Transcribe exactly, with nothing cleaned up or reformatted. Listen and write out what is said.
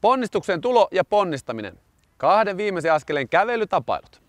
Ponnistukseen tulo ja ponnistaminen. Kahden viimeisen askeleen kävelytapailut.